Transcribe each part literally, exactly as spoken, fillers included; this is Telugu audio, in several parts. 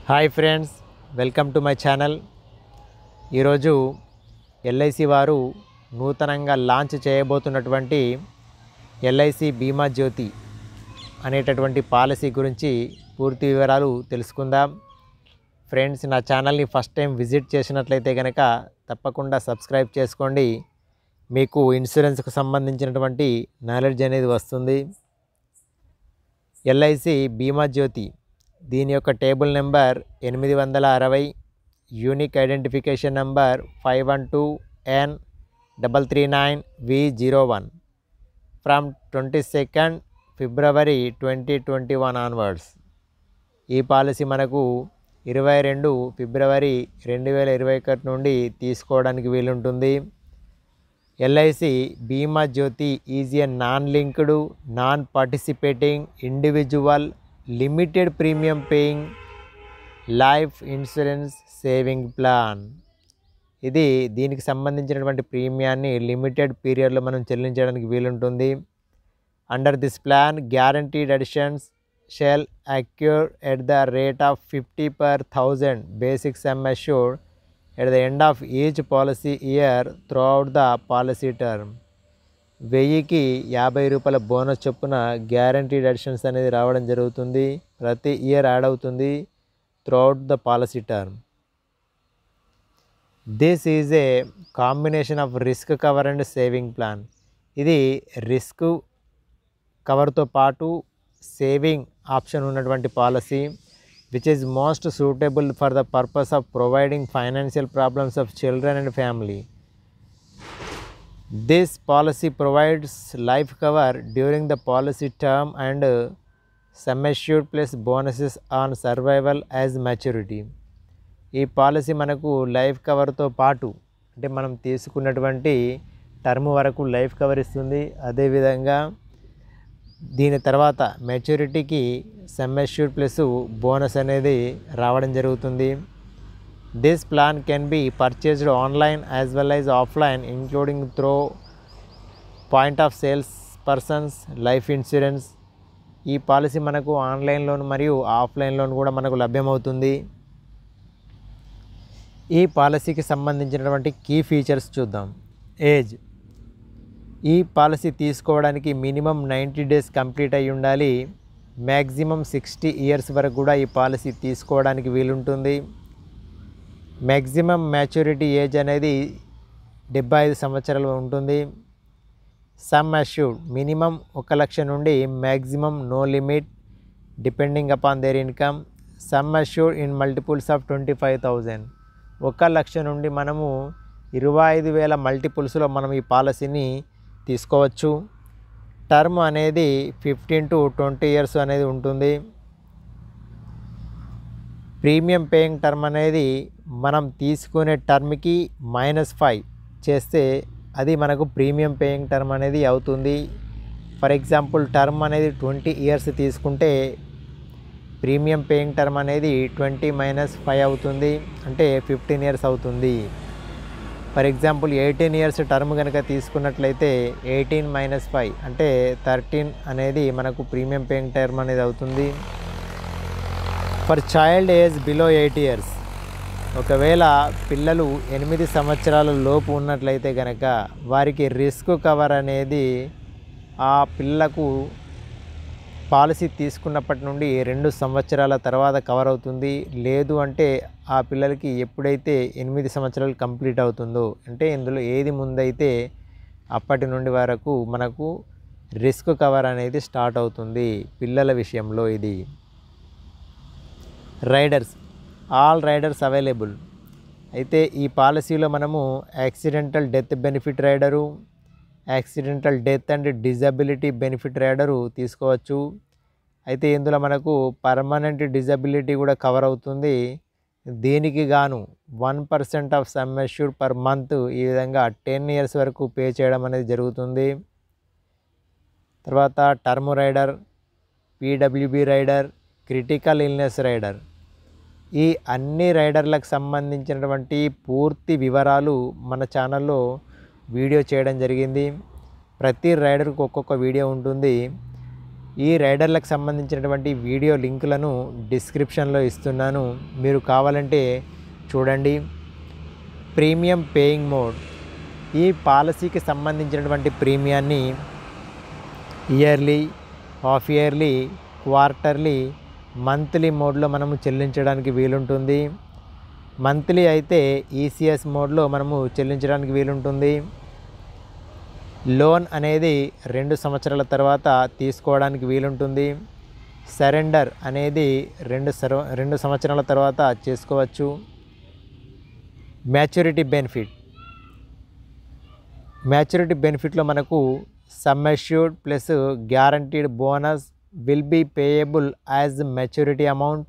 Hi friends, welcome to my channel. ఈరోజు ఎల్ఐసి వారు నూతనంగా లాంచ్ చేయబోతున్నటువంటి ఎల్ఐసి బీమా జ్యోతి అనేటటువంటి పాలసీ గురించి పూర్తి వివరాలు తెలుసుకుందాం. ఫ్రెండ్స్, నా ఛానల్ని ఫస్ట్ టైం విజిట్ చేసినట్లయితే కనుక తప్పకుండా సబ్స్క్రైబ్ చేసుకోండి. మీకు ఇన్సూరెన్స్కు సంబంధించినటువంటి నాలెడ్జ్ అనేది వస్తుంది. ఎల్ఐసి బీమా జ్యోతి దీని యొక్క టేబుల్ నెంబర్ ఎనిమిది వందల అరవై, unique identification number five one two N double three nine V zero one from twenty second February twenty twenty one onwards. ఈ పాలసీ మనకు ఇరవై రెండు ఫిబ్రవరి రెండు వేల ఇరవై ఒకటి నుండి తీసుకోవడానికి వీలుంటుంది. LIC Bima Jyoti is a non linked, non participating, individual, limited premium paying life insurance saving plan. ఇది దీనికి సంబంధించినటువంటి ప్రీమియాన్ని లిమిటెడ్ పీరియడ్లో మనం చెల్లించడానికి వీలుంటుంది. Under this plan guaranteed additions shall accrue at the rate of fifty per thousand basic sum assured at the end of each policy year throughout the policy term. వెయ్యికి యాభై రూపాయల బోనస్ చొప్పున గ్యారంటీడ్ అడిషన్స్ అనేది రావడం జరుగుతుంది. ప్రతి ఇయర్ యాడ్ అవుతుంది throughout the policy term. This is a combination of risk cover and saving plan. ఇది రిస్క్ కవర్తో పాటు సేవింగ్ ఆప్షన్ ఉన్నటువంటి policy, which is most suitable for the purpose of providing financial problems of children and family. This policy provides life cover during the policy term and sum assured plus bonuses on survival as maturity. ఈ పాలసీ మనకు లైఫ్ కవర్తో పాటు అంటే మనం తీసుకున్నటువంటి టర్మ్ వరకు లైఫ్ కవర్ ఇస్తుంది. అదేవిధంగా దీని తర్వాత మెచ్యూరిటీకి సమ్ అష్యూర్డ్ ప్లస్ బోనస్ అనేది రావడం జరుగుతుంది. This plan can be purchased online as well as offline including through point of sales persons life insurance. ఈ పాలసీ మనకు ఆన్లైన్లోను మరియు ఆఫ్లైన్లోను కూడా మనకు లభ్యమవుతుంది. ఈ పాలసీకి సంబంధించినటువంటి కీ ఫీచర్స్ చూద్దాం. ఏజ్. ఈ పాలసీ తీసుకోవడానికి మినిమం నైంటీ డేస్ కంప్లీట్ అయి ఉండాలి. మ్యాక్సిమం సిక్స్టీ ఇయర్స్ వరకు కూడా ఈ పాలసీ తీసుకోవడానికి వీలుంటుంది. మ్యాక్సిమం మ్యాచ్యూరిటీ ఏజ్ అనేది డెబ్బై ఐదు సంవత్సరాలు ఉంటుంది. సమ్ అష్యూర్డ్ మినిమం ఒక లక్ష నుండి maximum no limit depending upon their income. Sum assured in multiples of twenty five thousand ఒక లక్ష నుండి మనము ఇరవై ఐదు వేల మల్టిపుల్స్లో మనం ఈ పాలసీని తీసుకోవచ్చు. టర్మ్ అనేది ఫిఫ్టీన్ టు ట్వంటీ ఇయర్స్ అనేది ఉంటుంది. ప్రీమియం పేయింగ్ టర్మ్ అనేది మనం తీసుకునే టర్మ్కి మైనస్ ఫైవ్ చేస్తే అది మనకు ప్రీమియం పేయింగ్ టర్మ్ అనేది అవుతుంది. ఫర్ ఎగ్జాంపుల్ టర్మ్ అనేది ట్వంటీ ఇయర్స్ తీసుకుంటే ప్రీమియం పేయింగ్ టర్మ్ అనేది ట్వంటీ మైనస్ ఫైవ్ అవుతుంది, అంటే ఫిఫ్టీన్ ఇయర్స్ అవుతుంది. For example eighteen years term కనుక తీసుకున్నట్లయితే ఎయిటీన్ మైనస్ ఫైవ్ అంటే థర్టీన్ అనేది మనకు ప్రీమియం పేయింగ్ టర్మ్ అనేది అవుతుంది. For child age below eight years ఒకవేళ పిల్లలు ఎనిమిది సంవత్సరాల లోపు ఉన్నట్లయితే కనుక వారికి రిస్క్ కవర్ అనేది ఆ పిల్లకు పాలసీ తీసుకున్నప్పటి నుండి రెండు సంవత్సరాల తర్వాత కవర్ అవుతుంది. లేదు అంటే ఆ పిల్లలకి ఎప్పుడైతే ఎనిమిది సంవత్సరాలు కంప్లీట్ అవుతుందో, అంటే ఇందులో ఏది ముందైతే అప్పటి నుండి వరకు మనకు రిస్క్ కవర్ అనేది స్టార్ట్ అవుతుంది పిల్లల విషయంలో. ఇది రైడర్స్. All riders available. అయితే ఈ పాలసీలో మనము accidental death benefit rider, accidental death and disability benefit rider తీసుకోవచ్చు. అయితే ఇందులో మనకు పర్మనెంట్ డిజబిలిటీ కూడా కవర్ అవుతుంది. దీనికి గాను one percent of sum assured per month ఈ విధంగా టెన్ ఇయర్స్ వరకు పే చేయడం అనేది జరుగుతుంది. తర్వాత term rider, PWB rider, critical illness rider. ఈ అన్ని రైడర్లకు సంబంధించినటువంటి పూర్తి వివరాలు మన ఛానల్లో వీడియో చేయడం జరిగింది. ప్రతి రైడర్కి ఒక్కొక్క వీడియో ఉంటుంది. ఈ రైడర్లకు సంబంధించినటువంటి వీడియో లింకులను డిస్క్రిప్షన్లో ఇస్తున్నాను, మీరు కావాలంటే చూడండి. ప్రీమియం పేయింగ్ మోడ్, ఈ పాలసీకి సంబంధించినటువంటి ప్రీమియాన్ని yearly, half yearly, quarterly, monthly మోడ్లో మనము చెల్లించడానికి వీలుంటుంది. మంత్లీ అయితే ఈసీఎస్ మోడ్లో మనము చెల్లించడానికి వీలుంటుంది. లోన్ అనేది రెండు సంవత్సరాల తర్వాత తీసుకోవడానికి వీలుంటుంది. సరెండర్ అనేది రెండు సర్వ రెండు సంవత్సరాల తర్వాత చేసుకోవచ్చు. మ్యాచ్యూరిటీ బెనిఫిట్, మ్యాచ్యూరిటీ బెనిఫిట్లో మనకు sum assured plus guaranteed bonus will be payable as maturity amount.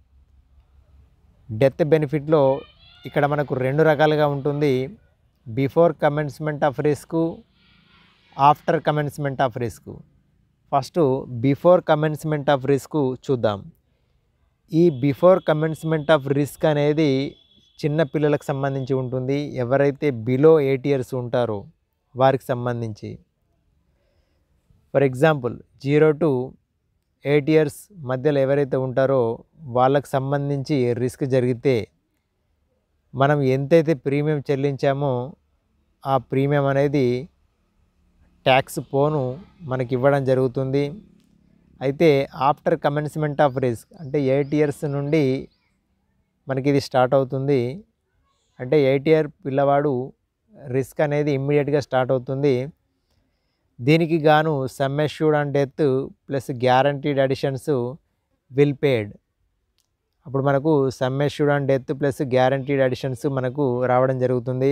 Death బెనిఫిట్లో ఇక్కడ మనకు రెండు రకాలుగా ఉంటుంది. Before commencement of risk, after commencement of risk. First before commencement of risk చూద్దాం. ఈ బిఫోర్ కమెన్స్మెంట్ ఆఫ్ రిస్క్ అనేది చిన్న పిల్లలకు సంబంధించి ఉంటుంది. ఎవరైతే బిలో ఎయిట్ ఇయర్స్ ఉంటారో వారికి సంబంధించి. For example zero to eight years మధ్యలో ఎవరైతే ఉంటారో వాళ్ళకు సంబంధించి రిస్క్ జరిగితే మనం ఎంతైతే ప్రీమియం చెల్లించామో ఆ ప్రీమియం అనేది ట్యాక్స్ పోను మనకి ఇవ్వడం జరుగుతుంది. అయితే ఆఫ్టర్ కమెన్స్మెంట్ ఆఫ్ రిస్క్ అంటే ఎయిట్ ఇయర్స్ నుండి మనకి ఇది స్టార్ట్ అవుతుంది. అంటే ఎయిట్ ఇయర్ పిల్లవాడు రిస్క్ అనేది ఇమ్మీడియట్గా స్టార్ట్ అవుతుంది. దీనికి గాను sum assured on death plus guaranteed additions will paid. అప్పుడు మనకు sum assured on death plus guaranteed additions మనకు రావడం జరుగుతుంది.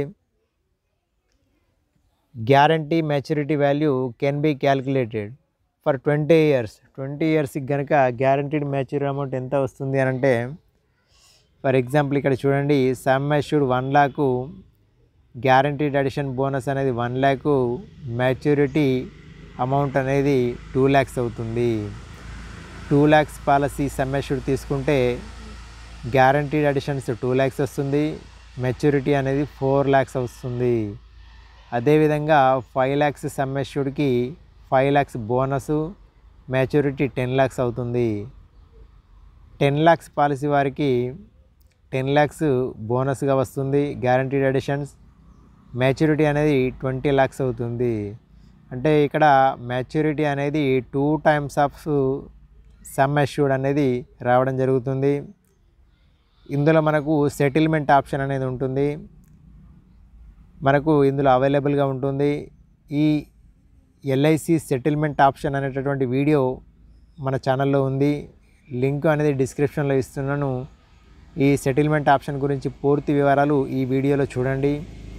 Guarantee maturity value can be calculated for twenty years. Twenty ఇయర్స్కి కనుక గ్యారంటీడ్ మెచ్యూరిటీ అమౌంట్ ఎంత వస్తుంది అని అంటే, ఫర్ ఎగ్జాంపుల్ ఇక్కడ చూడండి, sum assured one lakh, guaranteed addition bonus అనేది వన్ ల్యాక్, మెచ్యూరిటీ అమౌంట్ అనేది టూ ల్యాక్స్ అవుతుంది. Two lakhs policy sum assured తీసుకుంటే గ్యారంటీడ్ అడిషన్స్ టూ ల్యాక్స్ వస్తుంది, మెచ్యూరిటీ అనేది ఫోర్ ల్యాక్స్ వస్తుంది. అదేవిధంగా ఫైవ్ ల్యాక్స్ సమ్ అష్యూర్డ్కి five lakhs bonus, maturity ten lakhs అవుతుంది. టెన్ ల్యాక్స్ పాలసీ వారికి టెన్ ల్యాక్స్ బోనస్గా వస్తుంది గ్యారంటీడ్ అడిషన్స్, మెచ్యూరిటీ అనేది ట్వంటీ ల్యాక్స్ అవుతుంది. అంటే ఇక్కడ మెచ్యూరిటీ అనేది two times of sum assured అనేది రావడం జరుగుతుంది. ఇందులో మనకు సెటిల్మెంట్ ఆప్షన్ అనేది ఉంటుంది, మనకు ఇందులో అవైలబుల్గా ఉంటుంది. ఈ ఎల్ఐసి సెటిల్మెంట్ ఆప్షన్ అనేటటువంటి వీడియో మన ఛానల్లో ఉంది, లింక్ అనేది డిస్క్రిప్షన్లో ఇస్తున్నాను. ఈ సెటిల్మెంట్ ఆప్షన్ గురించి పూర్తి వివరాలు ఈ వీడియోలో చూడండి.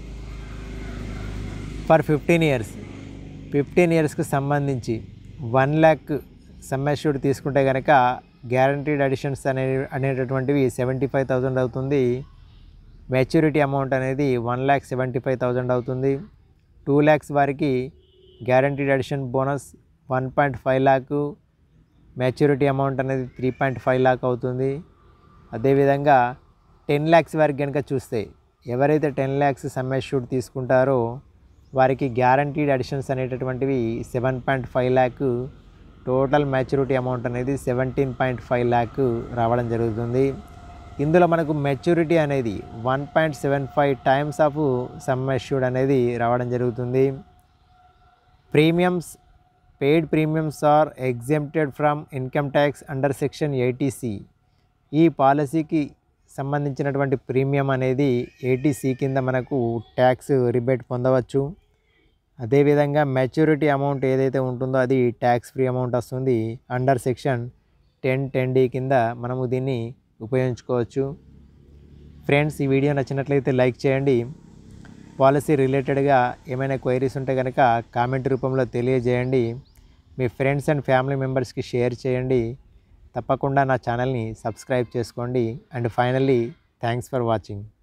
ఫర్ ఫిఫ్టీన్ ఇయర్స్ ఫిఫ్టీన్ ఇయర్స్కి సంబంధించి వన్ ల్యాక్ సమ్ అష్యూర్డ్ తీసుకుంటే కనుక గ్యారంటీడ్ అడిషన్స్ అనే అనేటటువంటివి సెవెంటీ ఫైవ్ థౌజండ్ అవుతుంది. మెచ్యూరిటీ అమౌంట్ అనేది one lakh seventy five thousand అవుతుంది. టూ ల్యాక్స్ వారికి guaranteed addition bonus one point five lakh, maturity amount అనేది త్రీ పాయింట్ ఫైవ్ ల్యాక్ అవుతుంది. అదేవిధంగా టెన్ ల్యాక్స్ వారికి కనుక చూస్తే, ఎవరైతే టెన్ ల్యాక్స్ సమ్ అష్యూర్డ్ తీసుకుంటారో వారికి గ్యారంటీడ్ అడిషన్స్ అనేటటువంటివి seven point five lakh, total maturity amount అనేది సెవెంటీన్ పాయింట్ ఫైవ్ ల్యాక్ రావడం జరుగుతుంది. ఇందులో మనకు మెచ్యూరిటీ అనేది one point seven five times of sum assured అనేది రావడం జరుగుతుంది. Premiums, paid premiums are exempted from income tax under section eighty C. ఈ పాలసీకి సంబంధించినటువంటి ప్రీమియం అనేది ఎయిటీ సి కింద మనకు ట్యాక్స్ రిబేట్ పొందవచ్చు. అదేవిధంగా మెచ్యూరిటీ అమౌంట్ ఏదైతే ఉంటుందో అది ట్యాక్స్ ఫ్రీ అమౌంట్ వస్తుంది. Under section ten ten D కింద మనము దీన్ని ఉపయోగించుకోవచ్చు. ఫ్రెండ్స్, ఈ వీడియో నచ్చినట్లయితే లైక్ చేయండి. పాలసీ రిలేటెడ్గా ఏమైనా క్వైరీస్ ఉంటే కనుక కామెంట్ రూపంలో తెలియజేయండి. మీ ఫ్రెండ్స్ అండ్ ఫ్యామిలీ మెంబర్స్కి షేర్ చేయండి. తప్పకుండా నా ఛానల్ని సబ్స్క్రైబ్ చేసుకోండి. And finally thanks for watching.